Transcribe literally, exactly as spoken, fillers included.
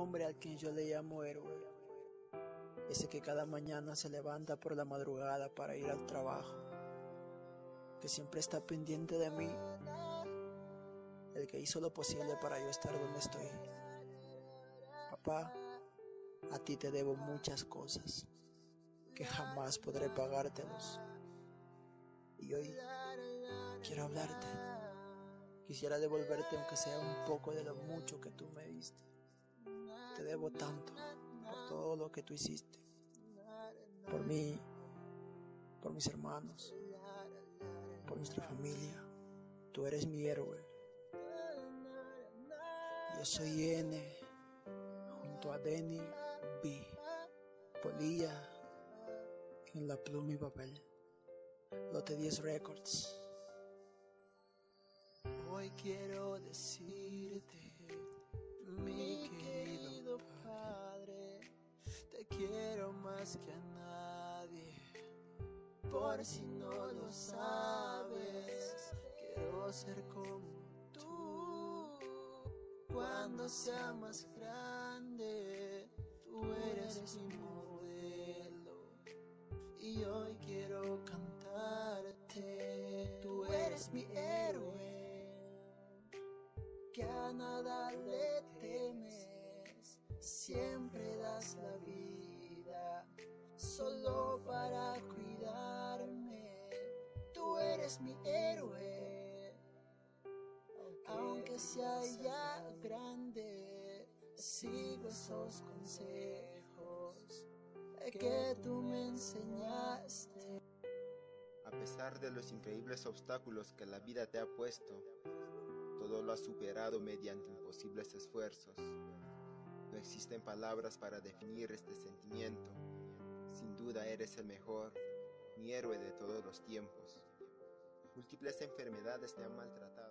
hombre al quien yo le llamo héroe, ese que cada mañana se levanta por la madrugada para ir al trabajo, que siempre está pendiente de mí, el que hizo lo posible para yo estar donde estoy. Papá, a ti te debo muchas cosas que jamás podré pagártelos, y hoy quiero hablarte. Quisiera devolverte aunque sea un poco de lo mucho que tú me diste. Te debo tanto por todo lo que tú hiciste, por mí, por mis hermanos, por nuestra familia. Tú eres mi héroe. Yo soy N, junto a Denny B, Polilla, en la pluma y papel. Lote diez Records. Hoy quiero decirte, mi querido padre, te quiero más que a nadie. Por si no lo sabes, quiero ser como tú. Cuando sea más grande, tú eres mi modelo. Y hoy quiero cantarte, tú eres mi héroe, que a nada le temes, siempre das la vida, solo para cuidarme. Tú eres mi héroe, aunque sea ya grande, sigo esos consejos que tú me enseñaste. A pesar de los increíbles obstáculos que la vida te ha puesto, todo lo has superado mediante imposibles esfuerzos. No existen palabras para definir este sentimiento. Sin duda eres el mejor, mi héroe de todos los tiempos. Múltiples enfermedades te han maltratado.